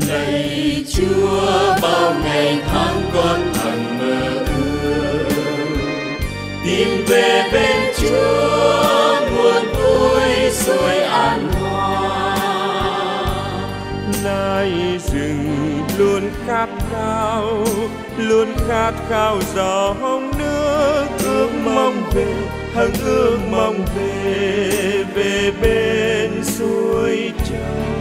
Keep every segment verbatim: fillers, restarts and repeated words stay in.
Lạy Chúa, bao ngày tháng con hằng mơ ước tìm về bên Chúa, nguồn vui suối an hòa. Nay rừng luôn khát khao, luôn khát khao dòng nước, ước mong về, hằng ước mong về, về bên suối trong.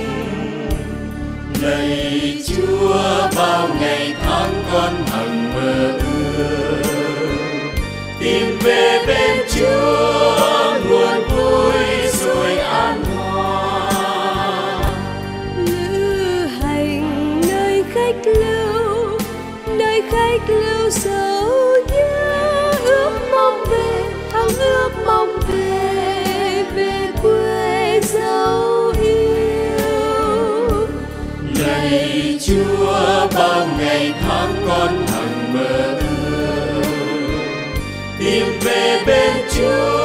Lạy Chúa, bao ngày tháng con hằng mơ ước tìm về bên Chúa, nguồn vui suối an hòa. Lữ hành nơi khách lưu, nơi khách lưu sâu nhớ, ước mong về, hằng ước mong về, về quê dấu yêu. Lạy Chúa, bao ngày tháng con hằng mơ ước tìm về bên Chúa,